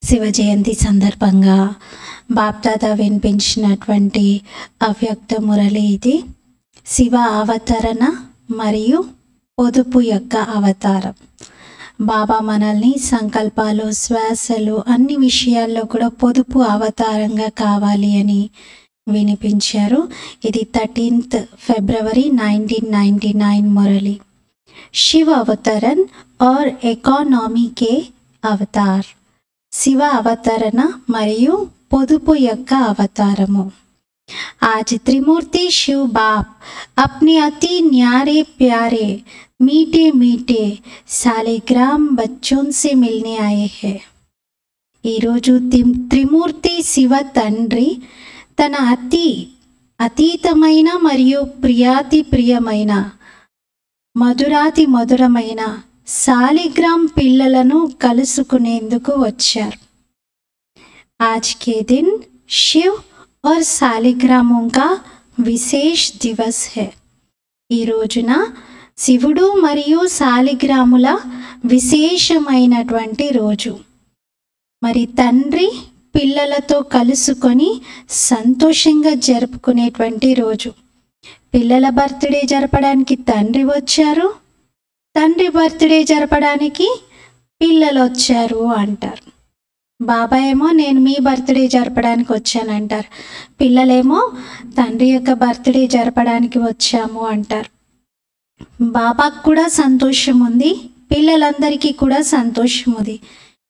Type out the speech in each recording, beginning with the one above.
శివ జయంతి సందర్భంగా బాప్దాదా వినిపించినటువంటి అవ్యక్త మురళి ఇది. శివ అవతరణ మరియు పొదుపు యొక్క అవతారం. బాబా మనల్ని సంకల్పాలు, శ్వాసలు, అన్ని విషయాల్లో కూడా పొదుపు అవతారంగా కావాలి అని వినిపించారు. ఇది 13th ఫిబ్రవరి 1999 మురళి. शिव अवतरण और ఎకానమీ के अवतार. శివ అవతరణ మరియు పొదుపు యొక్క అవతారము. आज त्रिमूर्ति शिव बाप अपने अति न्यारे प्यारे मीठे मीठे सालिग्राम बच्चों से मिलने आए हैं. ఈరోజు త్రిమూర్తి శివ తండ్రి తన అతీతమైన మరియు ప్రియాతి ప్రియమైన మధురాతి మధురమైన సాలిగ్రామ్ పిల్లలను కలుసుకునేందుకు వచ్చారు. आज के दिन शिव और सालिग्रामों का विशेष दिवस है. ఈ రోజున శివుడు మరియు సాలిగ్రాముల విశేషమైనటువంటి రోజు. మరి తండ్రి పిల్లలతో కలుసుకొని సంతోషంగా జరుపుకునేటువంటి రోజు. పిల్లల బర్త్డే జరపడానికి తండ్రి వచ్చారు, తండ్రి బర్త్డే జరపడానికి పిల్లలు వచ్చారు అంటారు. బాబా ఏమో నేను మీ బర్త్డే జరపడానికి వచ్చానంటారు, పిల్లలేమో తండ్రి యొక్క బర్త్డే జరపడానికి వచ్చాము అంటారు. బాబాకు కూడా సంతోషం ఉంది, పిల్లలందరికీ కూడా సంతోషం ఉంది.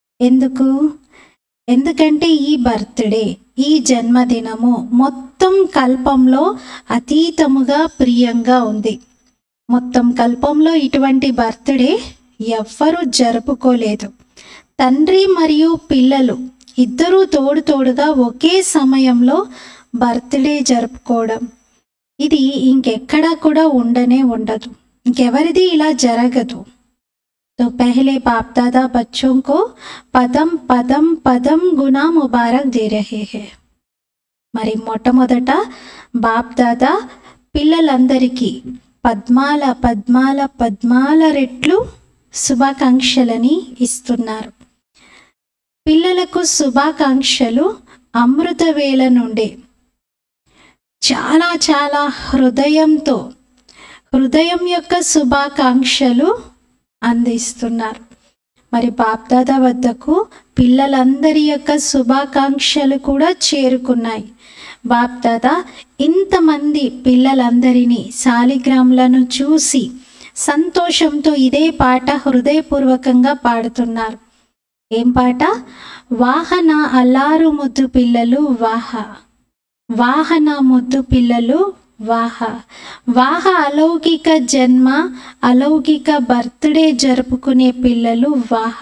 ఎందుకంటే ఈ బర్త్డే, ఈ జన్మదినము మొత్తం కల్పంలో అతీతముగా ప్రియంగా ఉంది. మొత్తం కల్పంలో ఇటువంటి బర్త్డే ఎవ్వరూ జరుపుకోలేదు. తండ్రి మరియు పిల్లలు ఇద్దరూ తోడుగా ఒకే సమయంలో బర్త్డే జరుపుకోవడం, ఇది ఇంకెక్కడా కూడా ఉండదు. ఇంకెవరిది ఇలా జరగదు. तो पहले बाप दादा बच्चों को पदम पदम पदम गुना मुबारक दे रहे हैं. మరి మొట్టమొదట బాప్ దాదా పిల్లలందరికీ పద్మాల పద్మాల పద్మాల రెట్లు శుభాకాంక్షలని ఇస్తున్నారు. పిల్లలకు శుభాకాంక్షలు అమృత వేళ నుండి చాలా చాలా హృదయం యొక్క శుభాకాంక్షలు అందిస్తున్నారు. మరి బాప్దాదా వద్దకు పిల్లలందరి యొక్క శుభాకాంక్షలు కూడా చేరుకున్నాయి. బాప్దాదా ఇంతమంది పిల్లలందరినీ సాలిగ్రాములను చూసి సంతోషంతో ఇదే పాట హృదయపూర్వకంగా పాడుతున్నారు. ఏం పాట? వాహన అల్లారు ముద్దు పిల్లలు వాహ, వాహన ముద్దు పిల్లలు వాహ, వాహ అలౌకిక జన్మ, అలౌకిక బర్త్డే జరుపుకునే పిల్లలు వాహ.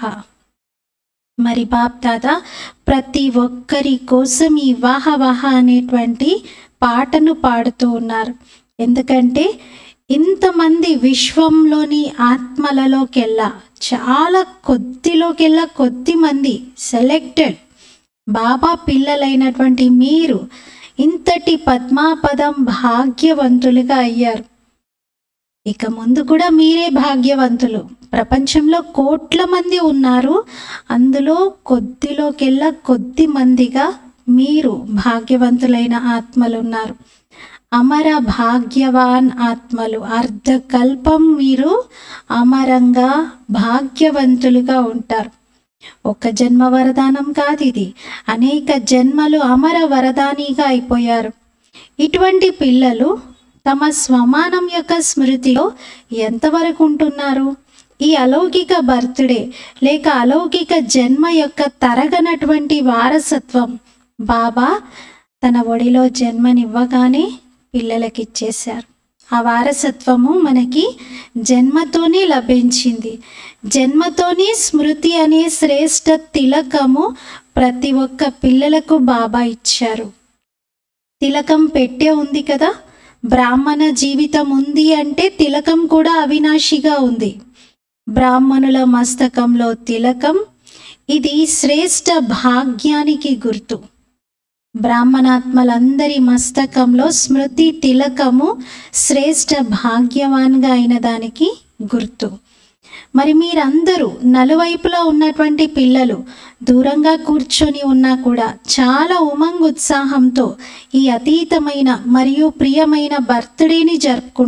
మరి బాప్ దాదా ప్రతి ఒక్కరి కోసం ఈ వాహ వాహ అనేటువంటి పాటను పాడుతూ ఉన్నారు. ఎందుకంటే ఇంతమంది విశ్వంలోని ఆత్మలలోకెల్లా చాలా కొద్ది మంది సెలెక్టెడ్ బాబా పిల్లలైనటువంటి మీరు ఇంతటి పద్మాపదం భాగ్యవంతులుగా అయ్యారు. ఇక ముందు కూడా మీరే భాగ్యవంతులు. ప్రపంచంలో కోట్ల మంది ఉన్నారు, అందులో కొద్ది మందిగా మీరు భాగ్యవంతులైన ఆత్మలు ఉన్నారు. అమర భాగ్యవాన్ ఆత్మలు. అర్ధకల్పం మీరు అమరంగా భాగ్యవంతులుగా ఉంటారు. ఒక జన్మ వరదానం కాదు ఇది, అనేక జన్మలు అమర వరదానిగా అయిపోయారు. ఇటువంటి పిల్లలు తమ స్వమానం యొక్క స్మృతిలో ఎంతవరకు ఉంటున్నారు? ఈ అలౌకిక బర్త్డే లేక అలౌకిక జన్మ యొక్క తరగనటువంటి వారసత్వం బాబా తన ఒడిలో జన్మనివ్వగానే పిల్లలకిచ్చేశారు. ఆ వారసత్వము మనకి జన్మతోనే లభించింది. జన్మతోనే స్మృతి అనే శ్రేష్ఠ తిలకము ప్రతి ఒక్క పిల్లలకు బాబా ఇచ్చారు. తిలకం పెట్టే ఉంది కదా, బ్రాహ్మణ జీవితం ఉంది అంటే తిలకం కూడా అవినాశిగా ఉంది. బ్రాహ్మణుల మస్తకంలో తిలకం, ఇది శ్రేష్ఠ భాగ్యానికి గుర్తు. బ్రాహ్మణాత్మలందరి మస్తకంలో స్మృతి తిలకము శ్రేష్ఠ భాగ్యవాన్గా అయిన దానికి గుర్తు. మరి మీరందరూ నలువైపులా ఉన్నటువంటి పిల్లలు దూరంగా కూర్చొని ఉన్నా కూడా చాలా ఉమంగ్ ఉత్సాహంతో ఈ అతీతమైన మరియు ప్రియమైన బర్త్డేని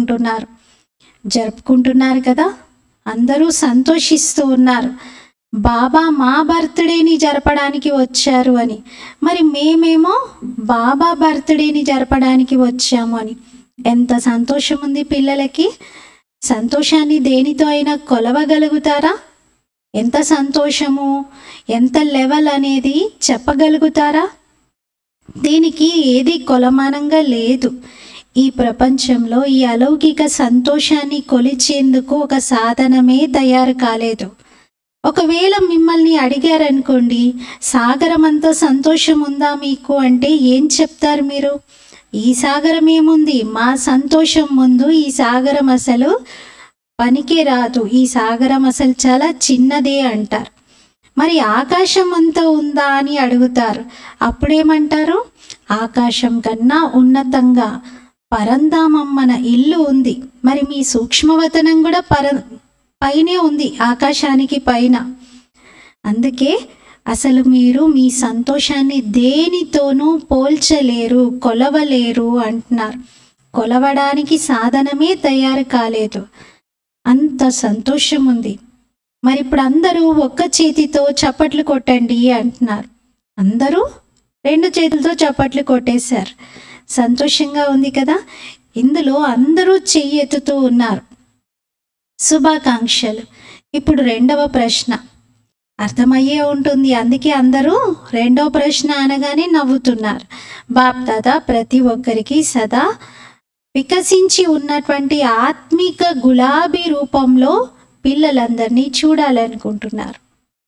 జరుపుకుంటున్నారు కదా. అందరూ సంతోషిస్తూ ఉన్నారు, బాబా మా బర్త్డేని జరపడానికి వచ్చారు అని. మరి మేమేమో బాబా బర్త్డేని జరపడానికి వచ్చాము అని. ఎంత సంతోషం ఉంది పిల్లలకి. సంతోషాన్ని దేనితో అయినా కొలవగలుగుతారా? ఎంత సంతోషము, ఎంత లెవెల్ అనేది చెప్పగలుగుతారా? దీనికి ఏది కొలమానంగా లేదు. ఈ ప్రపంచంలో ఈ అలౌకిక సంతోషాన్ని కొలిచేందుకు ఒక సాధనమే తయారు కాలేదు. ఒకవేళ మిమ్మల్ని అడిగారనుకోండి, సాగరం అంత సంతోషం ఉందా మీకు అంటే ఏం చెప్తారు మీరు? ఈ సాగరం ఏముంది, మా సంతోషం ముందు ఈ సాగరం అసలు పనికే రాదు, ఈ సాగరం అసలు చాలా చిన్నదే అంటారు. మరి ఆకాశం అంతా ఉందా అని అడుగుతారు. అప్పుడేమంటారు? ఆకాశం కన్నా ఉన్నతంగా పరంధామం మన ఇల్లు ఉంది. మరి మీ సూక్ష్మవతనం కూడా పైనే ఉంది, ఆకాశానికి పైన. అందుకే అసలు మీరు మీ సంతోషాన్ని దేనితోనూ పోల్చలేరు, కొలవలేరు అంటున్నారు. కొలవడానికి సాధనమే తయారు కాలేదు, అంత సంతోషం ఉంది. మరి ఇప్పుడు అందరూ ఒక్క చేతితో చప్పట్లు కొట్టండి అంటున్నారు. అందరూ 2 చేతులతో చప్పట్లు కొట్టేశారు. సంతోషంగా ఉంది కదా. ఇందులో అందరూ చెయ్యెత్తుతూ ఉన్నారు. శుభాకాంక్షలు. ఇప్పుడు 2వ ప్రశ్న అర్థమయ్యే ఉంటుంది, అందుకే అందరూ 2వ ప్రశ్న అనగానే నవ్వుతున్నారు. బాప్ దాదా ప్రతి ఒక్కరికి సదా వికసించి ఉన్నటువంటి ఆత్మిక గులాబీ రూపంలో పిల్లలందరినీ చూడాలనుకుంటున్నారు.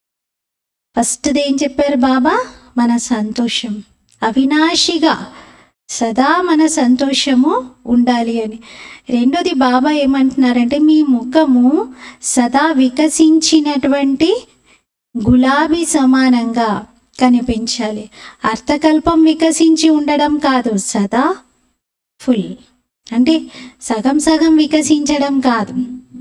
ఫస్ట్ది ఏం చెప్పారు బాబా? మన సంతోషం అవినాశిగా సదా మన సంతోషము ఉండాలి అని. రెండోది బాబా ఏమంటున్నారంటే మీ ముఖము సదా వికసించినటువంటి గులాబీ సమానంగా కనిపించాలి. అర్థకల్పం వికసించి ఉండడం కాదు, సదా ఫుల్ అంటే సగం సగం వికసించడం కాదు.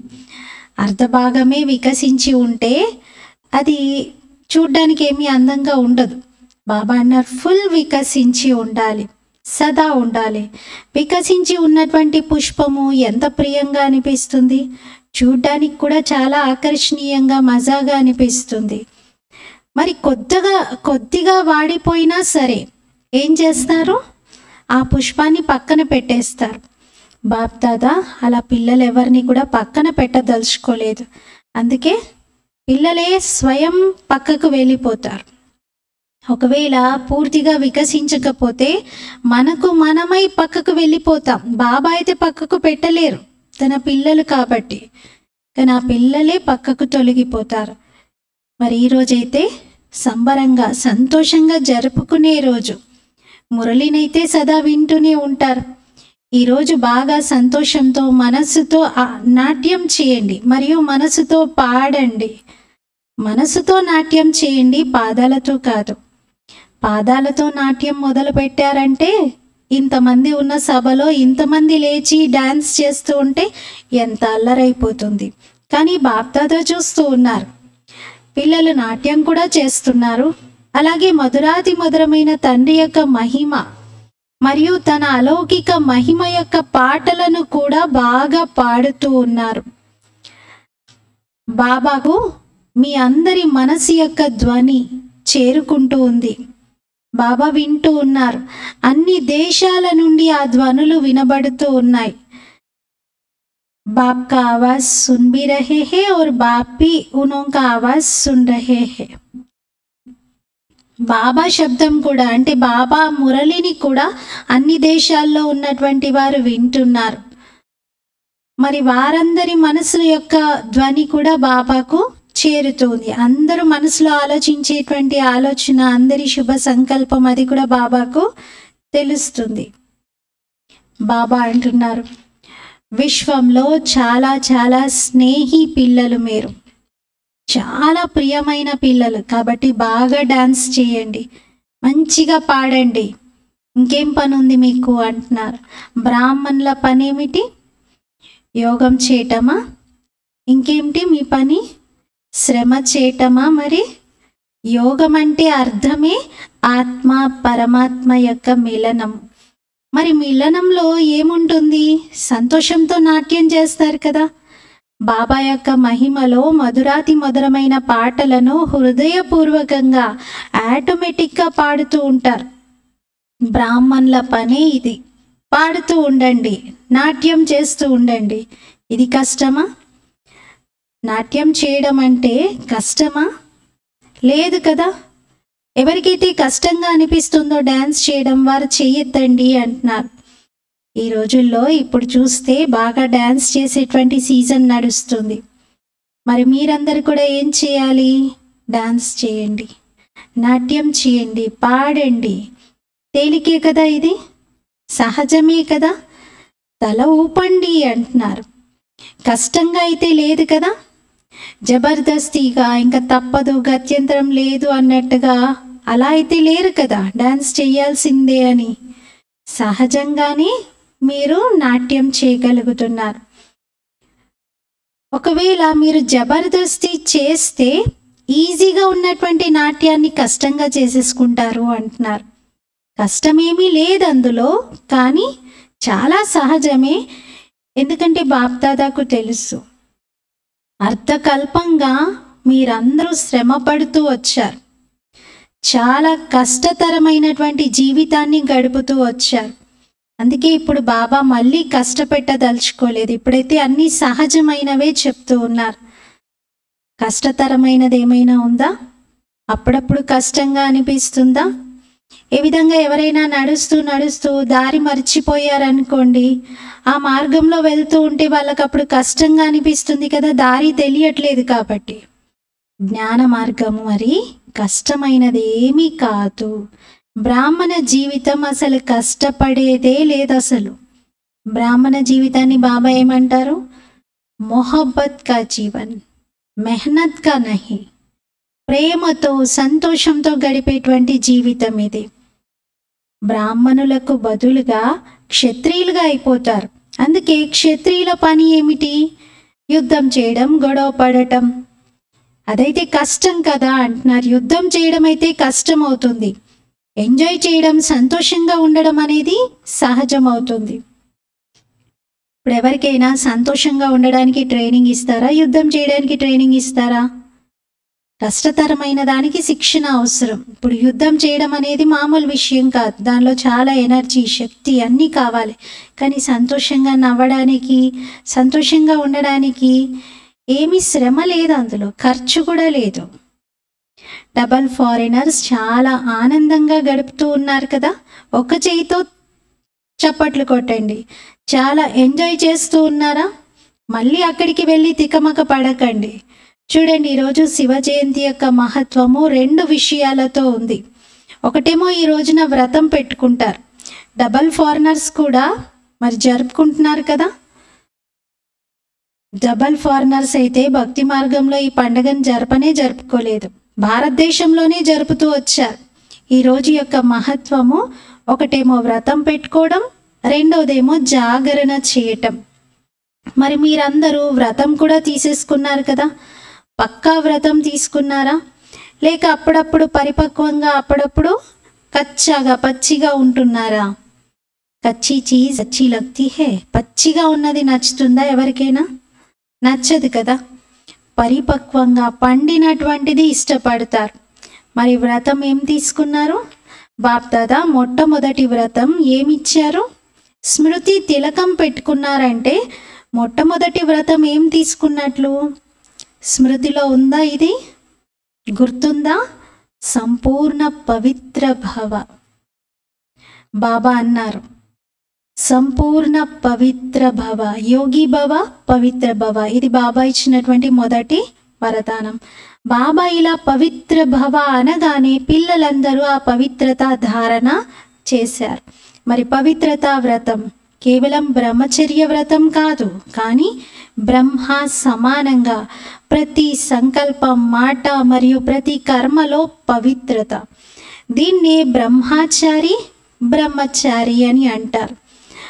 అర్ధభాగమే వికసించి ఉంటే అది చూడ్డానికి ఏమీ అందంగా ఉండదు. బాబా అన్నారు ఫుల్ వికసించి ఉండాలి, సదా ఉండాలి. వికసించి ఉన్నటువంటి పుష్పము ఎంత ప్రియంగా అనిపిస్తుంది, చూడ్డానికి కూడా చాలా ఆకర్షణీయంగా మజాగా అనిపిస్తుంది. మరి కొద్దిగా వాడిపోయినా సరే ఏం చేస్తారు? ఆ పుష్పాన్ని పక్కన పెట్టేస్తారు. బాప్ దాదా అలా పిల్లలు ఎవరిని కూడా పక్కన పెట్టదలుచుకోలేదు. అందుకే పిల్లలే స్వయం పక్కకు వెళ్ళిపోతారు. ఒకవేళ పూర్తిగా వికసించకపోతే మనమై పక్కకు వెళ్ళిపోతాం. బాబా అయితే పక్కకు పెట్టలేరు, తన పిల్లలు కాబట్టి. కానీ ఆ పిల్లలే పక్కకు తొలగిపోతారు. మరి ఈరోజైతే సంబరంగా సంతోషంగా జరుపుకునే రోజు. మురళినైతే సదా వింటూనే ఉంటారు. ఈరోజు బాగా సంతోషంతో మనస్సుతో నాట్యం చేయండి మరియు మనసుతో పాడండి. మనసుతో నాట్యం చేయండి, పాదాలతో కాదు. పాదాలతో నాట్యం మొదలు పెట్టారంటే ఇంతమంది ఉన్న సభలో ఇంతమంది లేచి డాన్స్ చేస్తూ ఉంటే ఎంత అల్లరైపోతుంది. కానీ బాప్దాదా చూస్తూ ఉన్నారు, పిల్లలు నాట్యం కూడా చేస్తున్నారు. అలాగే మధురాతి మధురమైన తండ్రి యొక్క మహిమ మరియు తన అలౌకిక మహిమ యొక్క పాటలను కూడా బాగా పాడుతూ ఉన్నారు. బాబాకు మీ అందరి మనసు యొక్క ధ్వని చేరుకుంటూ ఉంది. బాబా వింటూ ఉన్నారు. అన్ని దేశాల నుండి ఆ ధ్వనులు వినబడుతూ ఉన్నాయి. बाप का आवाज सुन भी रहे हैं और बाप भी उनका आवाज सुन रहे हैं. బాబా శబ్దం కూడా అంటే బాబా మురళిని కూడా అన్ని దేశాల్లో ఉన్నటువంటి వారు వింటున్నారు. మరి వారందరి మనసు యొక్క ధ్వని కూడా బాబాకు చేరుతుంది. అందరూ మనసులో ఆలోచించేటువంటి ఆలోచన, అందరి శుభ సంకల్పం అది కూడా బాబాకు తెలుస్తుంది. బాబా అంటున్నారు విశ్వంలో చాలా చాలా స్నేహి పిల్లలు మీరు, చాలా ప్రియమైన పిల్లలు. కాబట్టి బాగా డాన్స్ చేయండి, మంచిగా పాడండి. ఇంకేం పని ఉంది మీకు అంటున్నారు. బ్రాహ్మణుల పని ఏమిటి? యోగం చేయటమా? ఇంకేమిటి మీ పని? శ్రమ చేయటమా? మరి యోగం అంటే అర్థమే ఆత్మ పరమాత్మ యొక్క మిలనం. మరి మిలనంలో ఏముంటుంది? సంతోషంతో నాట్యం చేస్తారు కదా. బాబా యొక్క మహిమలో మధురాతి మధురమైన పాటలను హృదయపూర్వకంగా ఆటోమేటిక్గా పాడుతూ ఉంటారు. బ్రాహ్మణుల పనే ఇది. పాడుతూ ఉండండి, నాట్యం చేస్తూ ఉండండి. ఇది కష్టమా? నాట్యం చేయడం అంటే కష్టమా? లేదు కదా. ఎవరికైతే కష్టంగా అనిపిస్తుందో డ్యాన్స్ చేయడం వారు చెయ్యొద్దండి అంటున్నారు. ఈ రోజుల్లో ఇప్పుడు చూస్తే బాగా డ్యాన్స్ చేసేటువంటి సీజన్ నడుస్తుంది. మరి మీరందరూ కూడా ఏం చేయాలి? డ్యాన్స్ చేయండి, నాట్యం చేయండి, పాడండి. తేలికే కదా, ఇది సహజమే కదా. తల ఊపండి అంటున్నారు. కష్టంగా అయితే లేదు కదా. జబర్దస్తిగా ఇంకా తప్పదు గత్యంతరం లేదు అన్నట్టుగా అలా అయితే లేరు కదా. డ్యాన్స్ చేయాల్సిందే అని సహజంగానే మీరు నాట్యం చేయగలుగుతున్నారు. ఒకవేళ మీరు జబర్దస్తి చేస్తే ఈజీగా ఉన్నటువంటి నాట్యాన్ని కష్టంగా చేసేసుకుంటారు అంటున్నారు. కష్టమేమీ లేదు అందులో, కానీ చాలా సహజమే. ఎందుకంటే బాప్దాదాకు తెలుసు, అర్థకల్పంగా మీరందరూ శ్రమ పడుతూ వచ్చారు. చాలా కష్టతరమైనటువంటి జీవితాన్ని గడుపుతూ వచ్చారు. అందుకే ఇప్పుడు బాబా మళ్ళీ కష్టపెట్టదలుచుకోలేదు. ఇప్పుడైతే అన్నీ సహజమైనవే చెప్తూ ఉన్నారు. కష్టతరమైనది ఏమైనా ఉందా? అప్పుడప్పుడు కష్టంగా అనిపిస్తుందా? ఏ విధంగా ఎవరైనా నడుస్తూ నడుస్తూ దారి మర్చిపోయారనుకోండి, ఆ మార్గంలో వెళ్తూ ఉంటే వాళ్ళకి అప్పుడు కష్టంగా అనిపిస్తుంది కదా, దారి తెలియట్లేదు కాబట్టి. జ్ఞాన మార్గము మరి కష్టమైనది ఏమీ కాదు. బ్రాహ్మణ జీవితం అసలు కష్టపడేదే లేదు. అసలు బ్రాహ్మణ జీవితాన్ని బాబా ఏమంటారు? మొహబ్బత్ కా జీవన్, మెహనత్ కా నహి. ప్రేమతో సంతోషంతో గడిపేటువంటి జీవితం ఇది. బ్రాహ్మణులకు బదులుగా క్షత్రియులుగా అయిపోతారు. అందుకే క్షత్రియుల పని ఏమిటి? యుద్ధం చేయడం, గొడవ పడటం. అదైతే కష్టం కదా అంటున్నారు. యుద్ధం చేయడం అయితే కష్టం అవుతుంది. ఎంజాయ్ చేయడం, సంతోషంగా ఉండడం అనేది సహజం అవుతుంది. ఇప్పుడు ఎవరికైనా సంతోషంగా ఉండడానికి ట్రైనింగ్ ఇస్తారా? యుద్ధం చేయడానికి ట్రైనింగ్ ఇస్తారా? కష్టతరమైన దానికి శిక్షణ అవసరం. ఇప్పుడు యుద్ధం చేయడం అనేది మామూలు విషయం కాదు. దానిలో చాలా ఎనర్జీ, శక్తి అన్నీ కావాలి. కానీ సంతోషంగా నవ్వడానికి, సంతోషంగా ఉండడానికి ఏమీ శ్రమ లేదు, అందులో ఖర్చు కూడా లేదు. డబల్ ఫారినర్స్ చాలా ఆనందంగా గడుపుతూ ఉన్నారు కదా. ఒక చేయితో చప్పట్లు కొట్టండి. చాలా ఎంజాయ్ చేస్తూ ఉన్నారా? మళ్ళీ అక్కడికి వెళ్ళి తికమక పడకండి. చూడండి, ఈరోజు శివ జయంతి యొక్క మహత్వము 2 విషయాలతో ఉంది. ఒకటేమో ఈ రోజున వ్రతం పెట్టుకుంటారు. డబల్ ఫారినర్స్ కూడా మరి జరుపుకుంటున్నారు కదా. డబల్ ఫారినర్స్ అయితే భక్తి మార్గంలో ఈ పండుగను జరుపుకోలేదు. భారతదేశంలోనే జరుపుతూ వచ్చారు. ఈ రోజు యొక్క మహత్వము ఒకటేమో వ్రతం పెట్టుకోవడం, రెండోదేమో జాగరణ చేయటం. మరి మీరందరూ వ్రతం కూడా తీసేసుకున్నారు కదా. పక్కా వ్రతం తీసుకున్నారా? లేక అప్పుడప్పుడు పరిపక్వంగా, అప్పుడప్పుడు కచ్చాగా పచ్చిగా ఉంటున్నారా? కచ్చి చీజ్ అచ్చి లగ్తీ హే. పచ్చిగా ఉన్నది నచ్చుతుందా ఎవరికైనా? నచ్చదు కదా. పరిపక్వంగా పండినటువంటిది ఇష్టపడతారు. మరి వ్రతం ఏం తీసుకున్నారు? బాప్దాదా మొట్టమొదటి వ్రతం ఏమిచ్చారు? స్మృతి తిలకం పెట్టుకున్నారంటే మొట్టమొదటి వ్రతం ఏం తీసుకున్నట్లు? స్మృతిలో ఉందా? ఇది గుర్తుందా? సంపూర్ణ పవిత్ర భవ. బాబా అన్నారు, సంపూర్ణ పవిత్ర భవ, యోగి భవ, పవిత్ర భవ. ఇది బాబా ఇచ్చినటువంటి మొదటి వరదానం. బాబా ఇలా పవిత్ర భవ అనగానే పిల్లలందరూ ఆ పవిత్రత ధారణ చేశారు. మరి పవిత్రతా వ్రతం కేవలం బ్రహ్మచర్య వ్రతం కాదు, కానీ బ్రహ్మ సమానంగా ప్రతి సంకల్పం, మాట మరియు ప్రతి కర్మలో పవిత్రత. దీన్నే బ్రహ్మచారి, బ్రహ్మచారి అని అంటారు.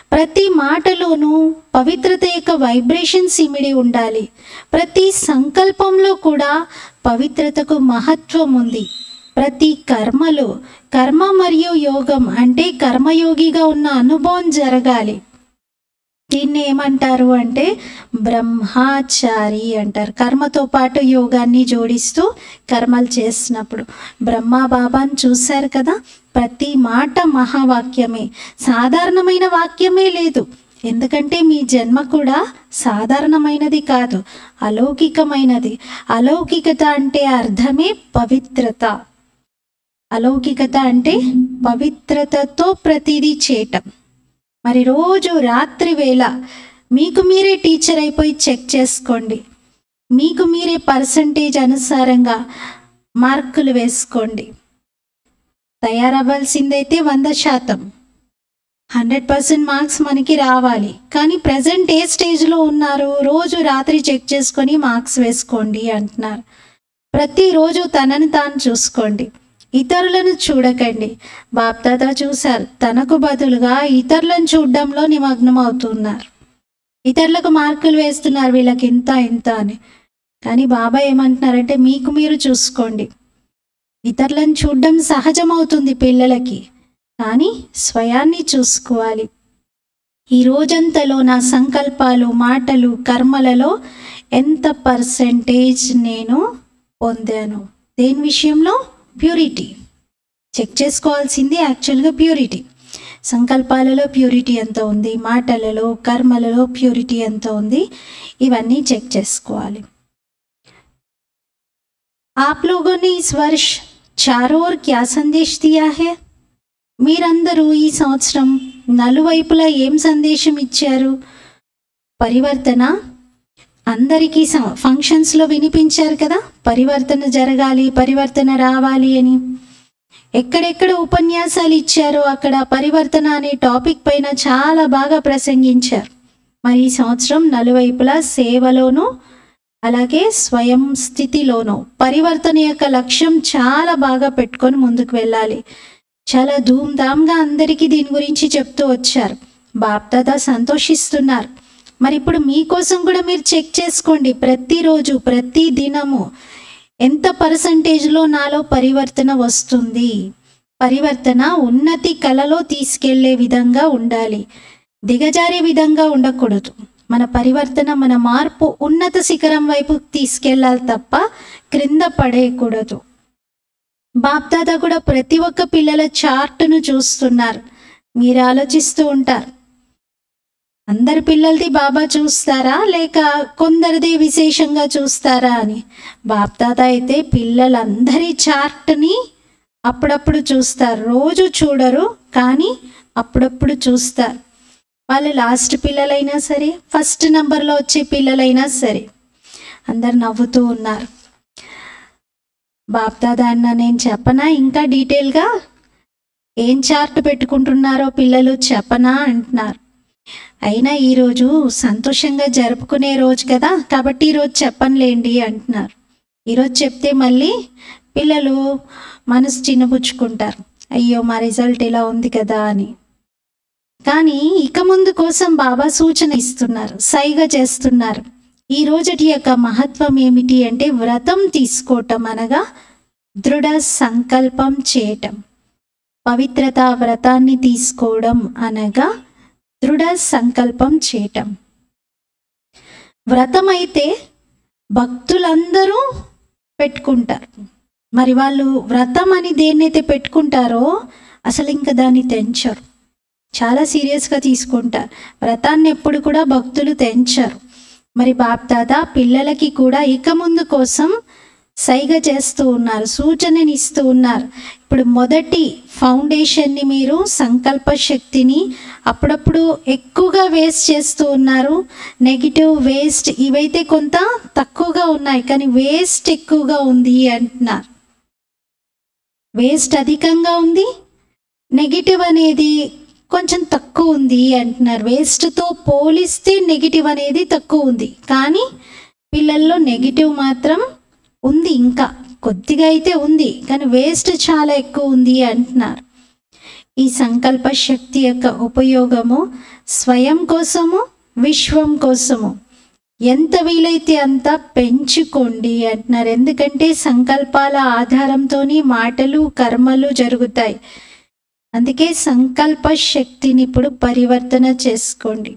ప్రతి మాటలోనూ పవిత్రత యొక్క వైబ్రేషన్స్ ఇమిడి ఉండాలి. ప్రతి సంకల్పంలో కూడా పవిత్రతకు మహత్వం ఉంది. ప్రతి కర్మలో కర్మ మరియు యోగం అంటే కర్మయోగిగా ఉన్న అనుభవం జరగాలి. దీన్ని ఏమంటారు అంటే బ్రహ్మచారి అంటారు. కర్మతో పాటు యోగాన్ని జోడిస్తూ కర్మలు చేసినప్పుడు. బ్రహ్మ బాబాని చూశారు కదా, ప్రతి మాట మహావాక్యమే, సాధారణమైన వాక్యమే లేదు. ఎందుకంటే మీ జన్మ కూడా సాధారణమైనది కాదు, అలౌకికమైనది. అలౌకికత అంటే అర్థమే పవిత్రత. అలౌకికత అంటే పవిత్రతతో ప్రతిదీ చేయటం. మరి రోజు రాత్రి వేళ మీకు మీరే టీచర్ అయిపోయి చెక్ చేసుకోండి. మీకు మీరే పర్సంటేజ్ అనుసారంగా మార్కులు వేసుకోండి. తయారవ్వాల్సిందైతే 100%, 100% మార్క్స్ మనకి రావాలి. కానీ ప్రజెంట్ ఏ స్టేజ్లో ఉన్నారు? రోజు రాత్రి చెక్ చేసుకొని మార్క్స్ వేసుకోండి అంటున్నారు. ప్రతిరోజు తనని తాను చూసుకోండి, ఇతరులను చూడకండి. బాప్దాదా చూశారు, తనకు బదులుగా ఇతరులను చూడడంలో నిమగ్నం అవుతున్నారు. ఇతరులకు మార్కులు వేస్తున్నారు, వీళ్ళకి ఇంత ఇంత అని. కానీ బాబా ఏమంటున్నారంటే మీకు మీరు చూసుకోండి. ఇతరులను చూడడం సహజమవుతుంది పిల్లలకి, కానీ స్వయాన్ని చూసుకోవాలి. ఈ రోజంతలో నా సంకల్పాలు, మాటలు, కర్మలలో ఎంత పర్సెంటేజ్ నేను పొందాను? దేని విషయంలో? ప్యూరిటీ. చెక్ చేసుకోవాల్సింది యాక్చువల్గా ప్యూరిటీ. సంకల్పాలలో ప్యూరిటీ ఎంత ఉంది, మాటలలో, కర్మలలో ప్యూరిటీ ఎంత ఉంది, ఇవన్నీ చెక్ చేసుకోవాలి. आप लोगों ने इस वर्ष चारों ओर क्या संदेश दिया है? మీరందరూ ఈ సంవత్సరం నలువైపులా ఏం సందేశం ఇచ్చారు? పరివర్తన అందరికీ ఫంక్షన్స్లో వినిపించారు కదా, పరివర్తన జరగాలి, పరివర్తన రావాలి అని. ఎక్కడెక్కడ ఉపన్యాసాలు ఇచ్చారో అక్కడ పరివర్తన అనే టాపిక్ పైన చాలా బాగా ప్రసంగించారు. మరి ఈ సంవత్సరం నలువైపులా సేవలోనూ అలాగే స్వయం స్థితిలోనూ పరివర్తన యొక్క లక్ష్యం చాలా బాగా పెట్టుకొని ముందుకు వెళ్ళాలి. చాలా ధూమ్ధామ్గా అందరికీ దీని గురించి చెప్తూ వచ్చారు. బాప్దాదా సంతోషిస్తున్నారు. మరి ఇప్పుడు మీకోసం కూడా మీరు చెక్ చేసుకోండి. ప్రతిరోజు, ప్రతి దినము ఎంత పర్సంటేజ్లో నాలో పరివర్తన వస్తుంది? పరివర్తన ఉన్నతి కలలో తీసుకెళ్లే విధంగా ఉండాలి, దిగజారే విధంగా ఉండకూడదు. మన పరివర్తన, మన మార్పు ఉన్నత శిఖరం వైపు తీసుకెళ్ళాలి తప్ప క్రింద పడేయకూడదు. బాప్దాదా కూడా ప్రతి ఒక్క పిల్లల చార్టును చూస్తున్నారు. మీరు ఆలోచిస్తూ ఉంటారు, అందరి పిల్లలది బాబా చూస్తారా లేక కొందరిది విశేషంగా చూస్తారా అని. బాప్దాదా అయితే పిల్లలందరి చార్ట్ని అప్పుడప్పుడు చూస్తారు. రోజు చూడరు, కానీ అప్పుడప్పుడు చూస్తారు. వాళ్ళు లాస్ట్ పిల్లలైనా సరే, ఫస్ట్ నెంబర్లో వచ్చే పిల్లలైనా సరే, అందరు నవ్వుతూ ఉన్నారు. బాప్దాదా అన్న నేను చెప్పనా ఇంకా డీటెయిల్గా ఏం చార్ట్ పెట్టుకుంటున్నారో పిల్లలు చెప్పనా అంటున్నారు. అయినా ఈరోజు సంతోషంగా జరుపుకునే రోజు కదా, కాబట్టి ఈరోజు చెప్పనులేండి అంటున్నారు. ఈరోజు చెప్తే మళ్ళీ పిల్లలు మనసు చిన్నపుచ్చుకుంటారు, అయ్యో మా రిజల్ట్ ఇలా ఉంది కదా అని. కానీ ఇక ముందు కోసం బాబా సూచన ఇస్తున్నారు, సైగ చేస్తున్నారు. ఈ రోజటి యొక్క మహత్వం ఏమిటి అంటే వ్రతం తీసుకోవటం, అనగా దృఢ సంకల్పం చేయటం. పవిత్రత వ్రతాన్ని తీసుకోవడం అనగా దృఢ సంకల్పం చేయటం. వ్రతం అయితే భక్తులందరూ పెట్టుకుంటారు. మరి వాళ్ళు వ్రతం అని దేన్నైతే పెట్టుకుంటారో అసలు ఇంకా దాన్ని తెంచరు, చాలా సీరియస్గా తీసుకుంటారు. వ్రతాన్ని ఎప్పుడు కూడా భక్తులు తెంచరు. మరి బాప్దాదా పిల్లలకి కూడా ఇక ముందు కోసం సైగ చేస్తూ ఉన్నారు, సూచనని ఇస్తూ ఉన్నారు. ఇప్పుడు మొదటి ఫౌండేషన్ని మీరు సంకల్ప శక్తిని అప్పుడప్పుడు ఎక్కువగా వేస్ట్ చేస్తూ ఉన్నారు. నెగిటివ్, వేస్ట్ ఇవైతే కొంత తక్కువగా ఉన్నాయి, కానీ వేస్ట్ ఎక్కువగా ఉంది అంటున్నారు. వేస్ట్ అధికంగా ఉంది, నెగిటివ్ అనేది కొంచెం తక్కువ ఉంది అంటున్నారు. వేస్ట్తో పోలిస్తే నెగిటివ్ అనేది తక్కువ ఉంది, కానీ పిల్లల్లో నెగిటివ్ మాత్రం ఉంది, ఇంకా కొద్దిగా అయితే ఉంది, కానీ వేస్ట్ చాలా ఎక్కువ ఉంది అంటున్నారు. ఈ సంకల్ప శక్తి యొక్క ఉపయోగము స్వయం కోసము, విశ్వం కోసము ఎంత వీలైతే అంత పెంచుకోండి అంటున్నారు. ఎందుకంటే సంకల్పాల ఆధారంతోని మాటలు, కర్మలు జరుగుతాయి. అందుకే సంకల్ప శక్తిని ఇప్పుడు పరివర్తన చేసుకోండి.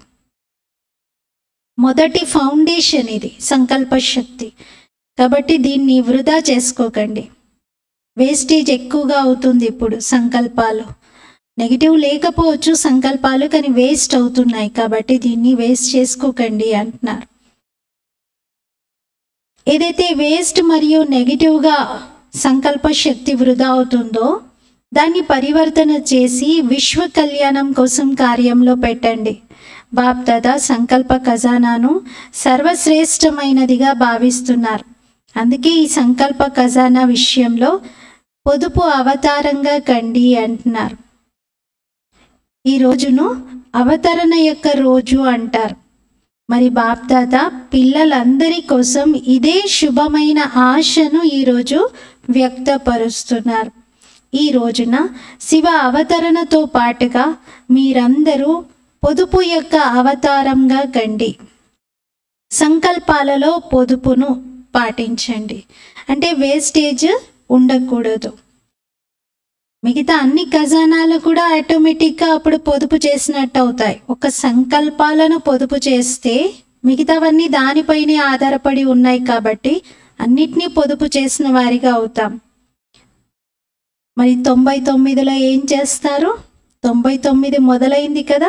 మొదటి ఫౌండేషన్ ఇది సంకల్ప శక్తి. కాబట్టి దీన్ని వృధా చేసుకోకండి. వేస్టేజ్ ఎక్కువగా అవుతుంది ఇప్పుడు సంకల్పాలు. నెగిటివ్ లేకపోవచ్చు సంకల్పాలు, కానీ వేస్ట్ అవుతున్నాయి. కాబట్టి దీన్ని వేస్ట్ చేసుకోకండి అంటున్నారు. ఏదైతే వేస్ట్ మరియు నెగిటివ్గా సంకల్ప శక్తి వృధా అవుతుందో దాన్ని పరివర్తన చేసి విశ్వ కళ్యాణం కోసం కార్యంలో పెట్టండి. బాప్ దాదా సంకల్ప ఖజానాను సర్వశ్రేష్టమైనదిగా భావిస్తున్నారు. అందుకే ఈ సంకల్ప ఖజానా విషయంలో పొదుపు అవతారంగా కండి అంటున్నారు. ఈ రోజును అవతరణ యొక్క రోజు అంటారు. మరి బాప్ దాదా పిల్లలందరి కోసం ఇదే శుభమైన ఆశను ఈరోజు వ్యక్తపరుస్తున్నారు. ఈ రోజున శివ అవతరణతో పాటుగా మీరందరూ పొదుపు యొక్క అవతారంగా కండి. సంకల్పాలలో పొదుపును పాటించండి. అంటే వేస్టేజ్ ఉండకూడదు. మిగతా అన్ని ఖజానాలు కూడా ఆటోమేటిక్గా అప్పుడు పొదుపు చేసినట్టు అవుతాయి. ఒక సంకల్పాలను పొదుపు చేస్తే మిగతావన్నీ దానిపైనే ఆధారపడి ఉన్నాయి. కాబట్టి అన్నిటినీ పొదుపు చేసిన వారిగా అవుతాం. మరి 99లో ఏం చేస్తారు? 99 మొదలైంది కదా.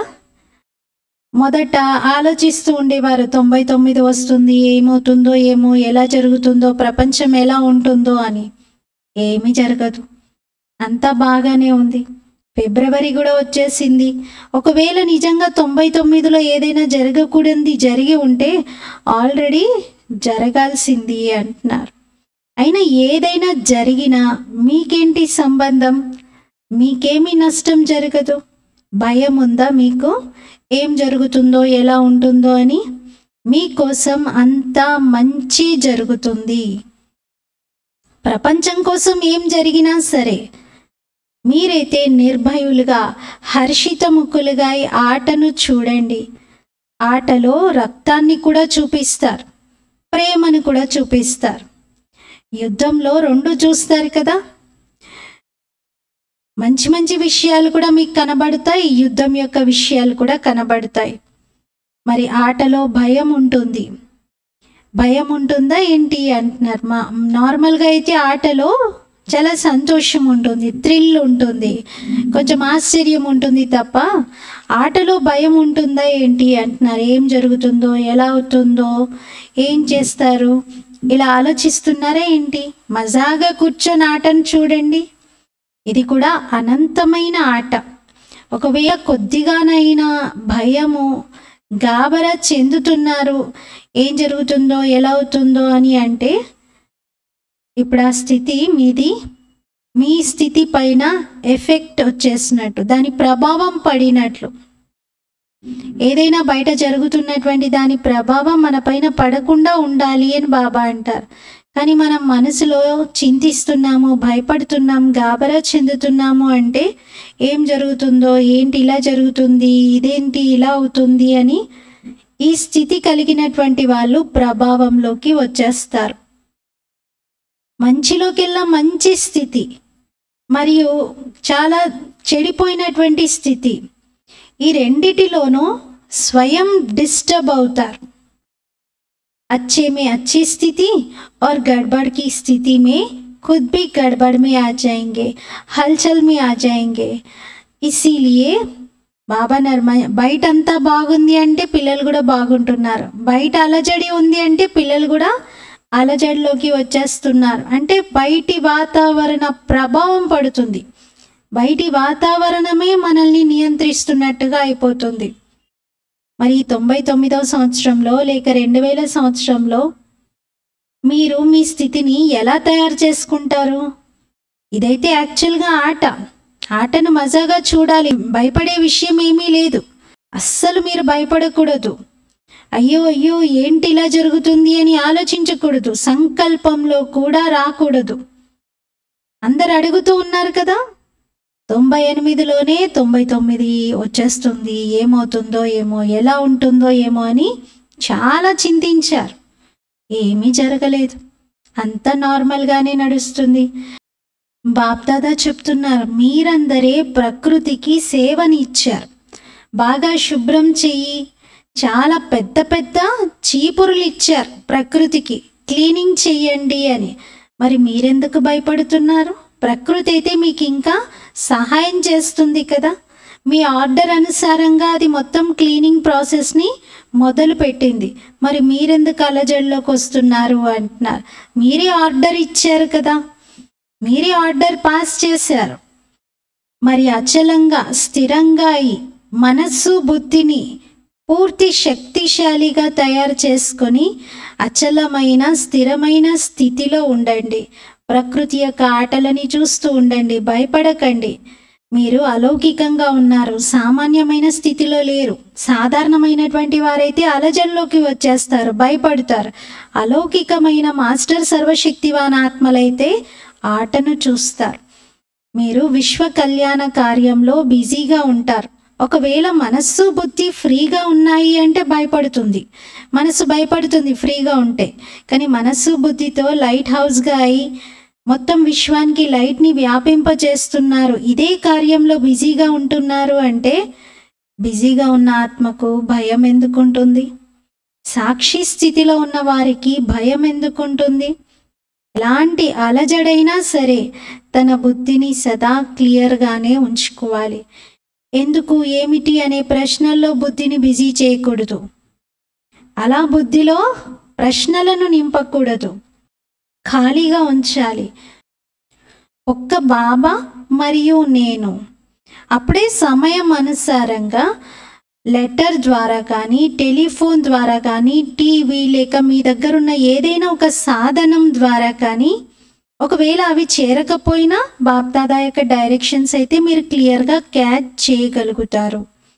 మొదట ఆలోచిస్తూ ఉండేవారు 99 వస్తుంది, ఏమవుతుందో ఏమో, ఎలా జరుగుతుందో, ప్రపంచం ఎలా ఉంటుందో అని. ఏమీ జరగదు, అంతా బాగానే ఉంది. ఫిబ్రవరి కూడా వచ్చేసింది. ఒకవేళ నిజంగా 99లో ఏదైనా జరగకూడదు జరిగి ఉంటే ఆల్రెడీ జరగాల్సింది అంటున్నారు. అయినా ఏదైనా జరిగినా మీకేంటి సంబంధం? మీకేమీ నష్టం జరగదు. భయం ఉందా మీకు? ఏం జరుగుతుందో, ఎలా ఉంటుందో అని? మీకోసం అంతా మంచి జరుగుతుంది. ప్రపంచం కోసం ఏం జరిగినా సరే మీరైతే నిర్భయులుగా, హర్షితముఖులుగా ఈ ఆటను చూడండి. ఆటలో రక్తాన్ని కూడా చూపిస్తారు, ప్రేమను కూడా చూపిస్తారు. యుద్ధంలో రెండు చూస్తారు కదా. మంచి మంచి విషయాలు కూడా మీకు కనబడతాయి, యుద్ధం యొక్క విషయాలు కూడా కనబడతాయి. మరి ఆటలో భయం ఉంటుంది. భయం ఉంటుందా ఏంటి అంటున్నారు. నార్మల్గా అయితే ఆటలో చాలా సంతోషం ఉంటుంది, థ్రిల్ ఉంటుంది, కొంచెం ఆశ్చర్యం ఉంటుంది తప్ప ఆటలో భయం ఉంటుందా ఏంటి అంటున్నారు. ఏం జరుగుతుందో, ఎలా అవుతుందో, ఏం చేస్తారు, ఇలా ఆలోచిస్తున్నారా ఏంటి? మజాగా కూర్చొని ఆటను చూడండి. ఇది కూడా అనంతమైన ఆట. ఒకవేళ కొద్దిగానైనా భయము, గాబరా చెందుతున్నారు, ఏం జరుగుతుందో, ఎలా అవుతుందో అని అంటే ఇప్పుడు ఆ స్థితి మీ స్థితి పైన ఎఫెక్ట్ వచ్చేసినట్టు, దాని ప్రభావం పడినట్లు. ఏదైనా బయట జరుగుతున్నటువంటి దాని ప్రభావం మన పైన పడకుండా ఉండాలి అని బాబా అంటారు. కానీ మనం మనసులో చింతిస్తున్నాము, భయపడుతున్నాము, గాబరా చెందుతున్నాము అంటే ఏం జరుగుతుందో, ఏంటి ఇలా జరుగుతుంది, ఇదేంటి ఇలా అవుతుంది అని ఈ స్థితి కలిగినటువంటి వాళ్ళు ప్రభావంలోకి వచ్చేస్తారు. మంచిలోకెల్లా మంచి స్థితి మరియు చాలా చెడిపోయినటువంటి స్థితి, ఈ రెండిటిలోనూ స్వయం డిస్టర్బ్ అవుతారు. अच्छे में अच्छी स्थिति और गड़बड़ की स्थिति में खुद भी गड़बड़ में आ जाएंगे, हलचल में आ जाएंगे. इसीलिए బాబా బయట అంతా బాగుంది అంటే పిల్లలు కూడా బాగుంటున్నారు, బయట అలజడి ఉంది అంటే పిల్లలు కూడా అలజడిలోకి వచ్చేస్తున్నారు. అంటే బయటి వాతావరణ ప్రభావం పడుతుంది. బయటి వాతావరణమే మనల్ని నియంత్రిస్తున్నట్టుగా అయిపోతుంది. మరి 99వ సంవత్సరంలో లేక 2000 సంవత్సరంలో మీరు మీ స్థితిని ఎలా తయారు చేసుకుంటారు? ఇదైతే యాక్చువల్గా ఆటను మజాగా చూడాలి. భయపడే విషయం ఏమీ లేదు. అస్సలు మీరు భయపడకూడదు. అయ్యో అయ్యో ఏంటి ఇలా జరుగుతుంది అని ఆలోచించకూడదు. సంకల్పంలో కూడా రాకూడదు. అందరు అడుగుతూ ఉన్నారు కదా, 98లోనే 99 వచ్చేస్తుంది, ఏమవుతుందో ఏమో, ఎలా ఉంటుందో ఏమో అని చాలా చింతించారు. ఏమీ జరగలేదు, అంత నార్మల్గానే నడుస్తుంది. బాప్దాదా చెప్తున్నారు, మీరందరే ప్రకృతికి సేవని ఇచ్చారు. బాగా శుభ్రం చెయ్యి, చాలా పెద్ద పెద్ద చీపురులు ఇచ్చారు ప్రకృతికి, క్లీనింగ్ చెయ్యండి అని. మరి మీరెందుకు భయపడుతున్నారు? ప్రకృతి అయితే మీకు ఇంకా సహాయం చేస్తుంది కదా. మీ ఆర్డర్ అనుసారంగా అది మొత్తం క్లీనింగ్ ప్రాసెస్ని మొదలు పెట్టింది. మరి మీరెందుకు అలజడిలోకి వస్తున్నారు అంటున్నారు. మీరే ఆర్డర్ ఇచ్చారు కదా, మీరే ఆర్డర్ పాస్ చేశారు. మరి అచలంగా స్థిరంగా అయి మనస్సు బుద్ధిని పూర్తి శక్తిశాలిగా తయారు చేసుకొని అచలమైన స్థిరమైన స్థితిలో ఉండండి. ప్రకృతి యొక్క ఆటలని చూస్తూ ఉండండి, భయపడకండి. మీరు అలౌకికంగా ఉన్నారు, సామాన్యమైన స్థితిలో లేరు. సాధారణమైనటువంటి వారైతే అలజడిలోకి వచ్చేస్తారు, భయపడతారు. అలౌకికమైన మాస్టర్ సర్వశక్తివాన్ ఆత్మలైతే ఆటను చూస్తారు. మీరు విశ్వ కళ్యాణ కార్యంలో బిజీగా ఉంటారు. ఒకవేళ మనస్సు బుద్ధి ఫ్రీగా ఉన్నాయి అంటే భయపడుతుంది, మనసు భయపడుతుంది ఫ్రీగా ఉంటే. కానీ మనస్సు బుద్ధితో లైట్ హౌస్గా అయి మొత్తం విశ్వానికి లైట్ని వ్యాపింపచేస్తున్నారు, ఇదే కార్యంలో బిజీగా ఉంటున్నారు అంటే బిజీగా ఉన్న ఆత్మకు భయం ఎందుకుంటుంది? సాక్షి స్థితిలో ఉన్న వారికి భయం ఎందుకుంటుంది? ఎలాంటి అలజడైనా సరే తన బుద్ధిని సదా క్లియర్గానే ఉంచుకోవాలి. ఎందుకు, ఏమిటి అనే ప్రశ్నల్లో బుద్ధిని బిజీ చేయకూడదు. అలా బుద్ధిలో ప్రశ్నలను నింపకూడదు, ఖాళీగా ఉంచాలి. ఒక్క బాబా మరియు నేను. అప్పుడే సమయం అనుసారంగా లెటర్ ద్వారా కానీ, టెలిఫోన్ ద్వారా కానీ, టీవీ లేక మీ దగ్గర ఉన్న ఏదైనా ఒక సాధనం ద్వారా కానీ, ఒకవేళ అవి చేరకపోయినా బాప్దాదా యొక్క డైరెక్షన్స్ అయితే మీరు క్లియర్గా క్యాచ్ చేయగలుగుతారు.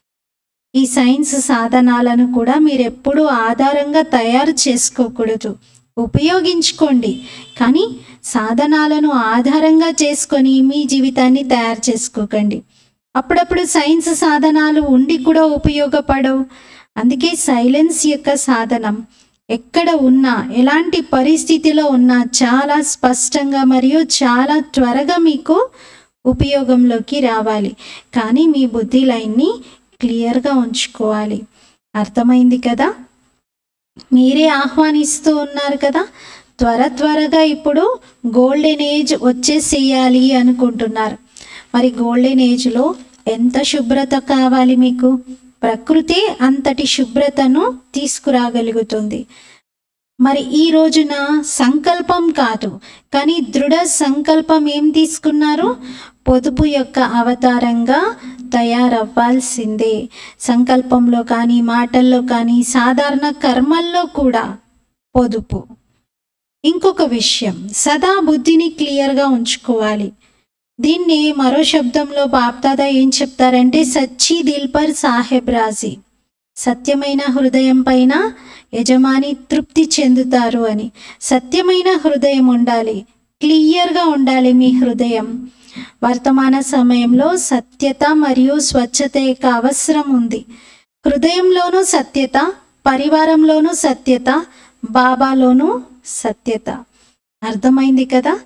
ఈ సైన్స్ సాధనాలను కూడా మీరు ఎప్పుడూ ఆధారంగా తయారు చేసుకోకూడదు, ఉపయోగించుకోండి. కానీ సాధనాలను ఆధారంగా చేసుకొని మీ జీవితాన్ని తయారు చేసుకోకండి. అప్పుడప్పుడు సైన్స్ సాధనాలు ఉండి కూడా ఉపయోగపడవు. అందుకే సైలెన్స్ యొక్క సాధనం ఎక్కడ ఉన్నా, ఎలాంటి పరిస్థితిలో ఉన్నా చాలా స్పష్టంగా మరియు చాలా త్వరగా మీకు ఉపయోగంలోకి రావాలి. కానీ మీ బుద్ధి లైన్ని క్లియర్గా ఉంచుకోవాలి. అర్థమైంది కదా? మీరే ఆహ్వానిస్తూ ఉన్నారు కదా, త్వరగా ఇప్పుడు గోల్డెన్ ఏజ్ వచ్చేసేయాలి అనుకుంటున్నారు. మరి గోల్డెన్ ఏజ్లో ఎంత శుభ్రత కావాలి మీకు? ప్రకృతి అంతటి శుభ్రతను తీసుకురాగలుగుతుంది. మరి ఈ రోజున సంకల్పం కాదు, కానీ దృఢ సంకల్పం ఏం తీసుకున్నారు? పొదుపు యొక్క అవతారంగా తయారవ్వాల్సిందే. సంకల్పంలో కానీ, మాటల్లో కానీ, సాధారణ కర్మల్లో కూడా పొదుపు. ఇంకొక విషయం, సదా బుద్ధిని క్లియర్గా ఉంచుకోవాలి. దీన్ని మరో శబ్దంలో బాప్దాదా ఏం చెప్తారంటే, సచ్చి దిల్ పర్ సాహెబ్ రాజీ, సత్యమైన హృదయం పైన యజమాని తృప్తి చెందుతారు అని. సత్యమైన హృదయం ఉండాలి, క్లియర్గా ఉండాలి మీ హృదయం. వర్తమాన సమయంలో సత్యత మరియు స్వచ్ఛత యొక్క అవసరం ఉంది. హృదయంలోనూ సత్యత, పరివారంలోనూ సత్యత, బాబాలోనూ సత్యత. అర్థమైంది కదా?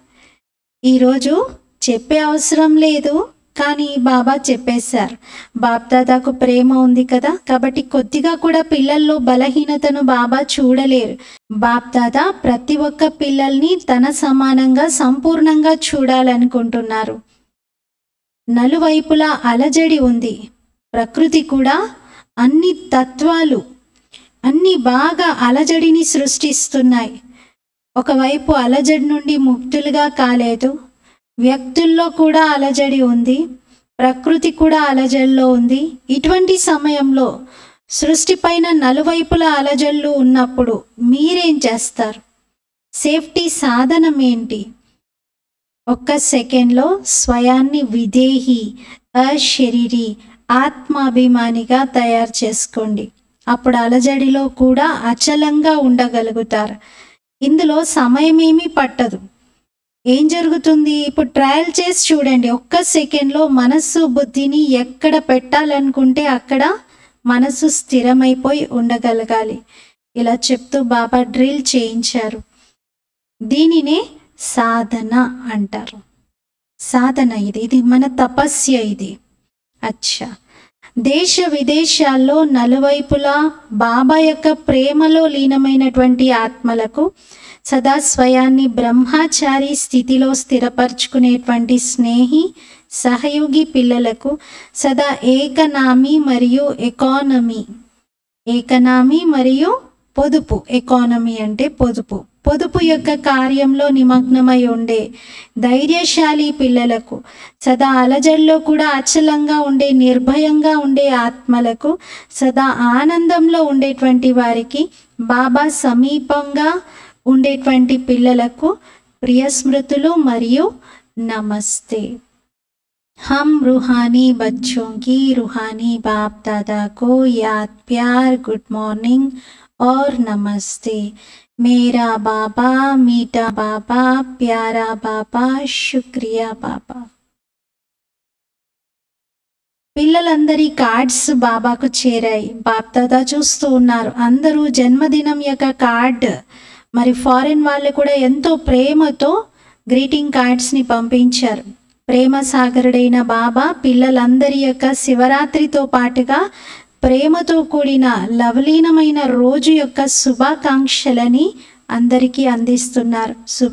ఈరోజు చెప్పే అవసరం లేదు, కానీ బాబా చెప్పేశారు. బాప్దాదాకు ప్రేమ ఉంది కదా, కాబట్టి కొద్దిగా కూడా పిల్లల్లో బలహీనతను బాబా చూడలేరు. బాప్దాదా ప్రతి ఒక్క పిల్లల్ని తన సమానంగా సంపూర్ణంగా చూడాలనుకుంటున్నారు. నలువైపులా అలజడి ఉంది. ప్రకృతి కూడా అన్ని తత్వాలు అన్ని బాగా అలజడిని సృష్టిస్తున్నాయి. ఒకవైపు అలజడి నుండి ముక్తులుగా కాలేదు, వ్యక్తుల్లో కూడా అలజడి ఉంది, ప్రకృతి కూడా అలజడిలో ఉంది. ఇటువంటి సమయంలో సృష్టి పైన నలువైపుల అలజడులు ఉన్నప్పుడు మీరేం చేస్తారు? సేఫ్టీ సాధనం ఏంటి? ఒక్క సెకండ్లో స్వయాన్ని విదేహి, అశరీరి, ఆత్మాభిమానిగా తయారు చేసుకోండి. అప్పుడు అలజడిలో కూడా అచలంగా ఉండగలుగుతారు. ఇందులో సమయమేమీ పట్టదు. ఏం జరుగుతుంది? ఇప్పుడు ట్రయల్ చేసి చూడండి. ఒక్క సెకండ్లో మనస్సు బుద్ధిని ఎక్కడ పెట్టాలనుకుంటే అక్కడ మనసు స్థిరమైపోయి ఉండగలగాలి. ఇలా చెప్తూ బాబా డ్రిల్ చేయించారు. దీనినే సాధన అంటారు. సాధన ఇది మన తపస్య ఇది. అచ్చా, దేశ విదేశాల్లో నలువైపులా బాబా యొక్క ప్రేమలో లీనమైనటువంటి ఆత్మలకు సదా స్వయాన్ని బ్రహ్మచారి స్థితిలో స్థిరపరచుకునేటువంటి స్నేహి సహయోగి పిల్లలకు సదా ఏకనామీ మరియు పొదుపు. ఎకానమీ అంటే పొదుపు యొక్క కార్యంలో నిమగ్నమై ఉండే ధైర్యశాలి పిల్లలకు, సదా అలజడిలో కూడా అచలంగా ఉండే నిర్భయంగా ఉండే ఆత్మలకు, సదా ఆనందంలో ఉండేటువంటి వారికి, బాబా సమీపంగా ఉండేటువంటి పిల్లలకు ప్రియ స్మృతులు మరియు నమస్తే. हम रूहानी बच्चों की रूहानी बाप दादा को याद, प्यार, गुड मॉर्निंग और नमस्ते. मेरा बाबा, मीठा बाबा, प्यारा बाबा, शुक्रिया बाबा. పిల్లలందరి కార్డ్స్ బాబాకు చేరాయి. బాప్ దాదా చూస్తూ ఉన్నారు. అందరూ జన్మదినం యొక్క కార్డ్, మరి ఫారిన్ వాళ్ళు కూడా ఎంతో ప్రేమతో గ్రీటింగ్ కార్డ్స్ని పంపించారు. ప్రేమ సాగరుడైన బాబా పిల్లలందరి యొక్క శివరాత్రితో పాటుగా ప్రేమతో కూడిన లవలీనమైన రోజు యొక్క శుభాకాంక్షలని అందరికీ అందిస్తున్నారు.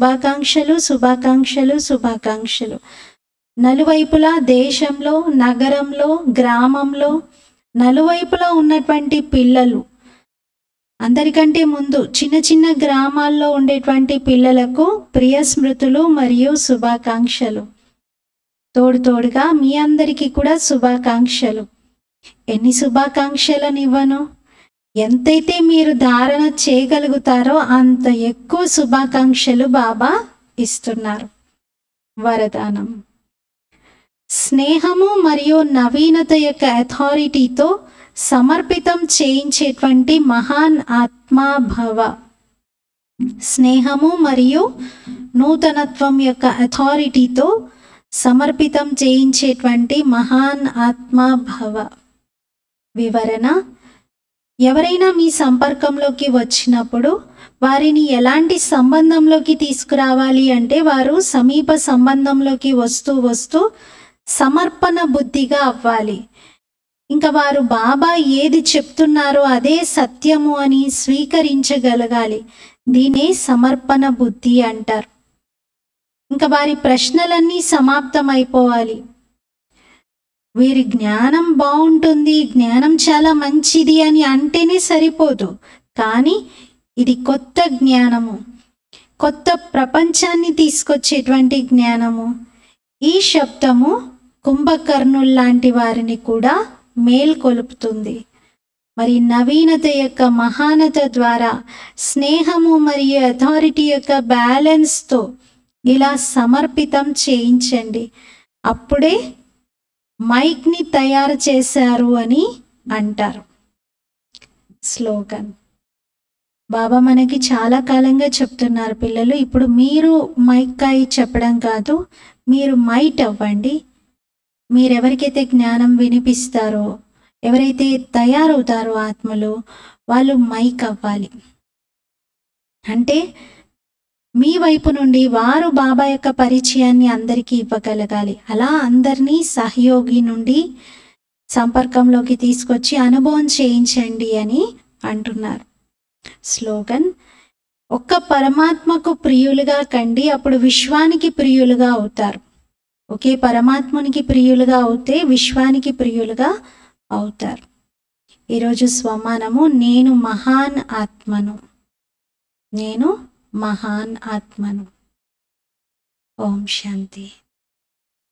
శుభాకాంక్షలు. నలువైపులా దేశంలో, నగరంలో, గ్రామంలో నలువైపులా ఉన్నటువంటి పిల్లలు, అందరికంటే ముందు చిన్న చిన్న గ్రామాల్లో ఉండేటువంటి పిల్లలకు ప్రియ స్మృతులు మరియు శుభాకాంక్షలు. తోడుగా మీ అందరికీ కూడా శుభాకాంక్షలు. ఎన్ని శుభాకాంక్షలను ఇవ్వను? ఎంతైతే మీరు ధారణ చేయగలుగుతారో అంత ఎక్కువ శుభాకాంక్షలు బాబా ఇస్తున్నారు. వరదానం: స్నేహము మరియు నవీనత యొక్క అథారిటీతో సమర్పితం చేయించేటువంటి మహాన్ ఆత్మా భవ. స్నేహము మరియు నూతనత్వం యొక్క అథారిటీతో సమర్పితం చేయించేటువంటి మహాన్ ఆత్మా భవ. వివరణ: ఎవరైనా మీ సంపర్కంలోకి వచ్చినప్పుడు వారిని ఎలాంటి సంబంధంలోకి తీసుకురావాలి అంటే, వారు సమీప సంబంధంలోకి వస్తూ సమర్పణ బుద్ధిగా అవ్వాలి. ఇంకా వారు బాబా ఏది చెప్తున్నారో అదే సత్యము అని స్వీకరించగలగాలి. దీనే సమర్పణ బుద్ధి అంటారు. ఇంకా వారి ప్రశ్నలన్నీ సమాప్తమైపోవాలి. వీరి జ్ఞానం బాగుంటుంది, జ్ఞానం చాలా మంచిది అని అంటేనే సరిపోదు. కానీ ఇది కొత్త జ్ఞానము, కొత్త ప్రపంచాన్ని తీసుకొచ్చేటువంటి జ్ఞానము. ఈ శబ్దము కుంభకర్ణుల్లాంటి వారిని కూడా మేల్కొలుపుతుంది. మరి నవీనత యొక్క మహానత ద్వారా స్నేహము మరియు అథారిటీ యొక్క బ్యాలెన్స్తో ఇలా సమర్పితం చేయించండి. అప్పుడే మైక్ని తయారు చేశారు అని అంటారు. స్లోగన్: బాబా మనకి చాలా కాలంగా చెప్తున్నారు, పిల్లలు ఇప్పుడు మీరు మైక్ అయి చెప్పడం కాదు, మీరు మైట్ అవ్వండి. మీరెవరికైతే జ్ఞానం వినిపిస్తారో, ఎవరైతే తయారవుతారో ఆత్మలు, వాళ్ళు మైక్ అవ్వాలి. అంటే మీ వైపు నుండి వారు బాబా యొక్క పరిచయాన్ని అందరికీ ఇవ్వగలగాలి. అలా అందరినీ సహయోగి నుండి సంపర్కంలోకి తీసుకొచ్చి అనుభవం చేయించండి అని అంటున్నారు. స్లోగన్: ఒక్క పరమాత్మకు ప్రియులుగా కండి, అప్పుడు విశ్వానికి ప్రియులుగా అవుతారు. ఒకే పరమాత్మునికి ప్రియులుగా అవుతే విశ్వానికి ప్రియులుగా అవుతారు. ఈరోజు స్వమానము: నేను మహాన్ ఆత్మను. నేను మహాన్ ఆత్మను. ఓం శాంతి.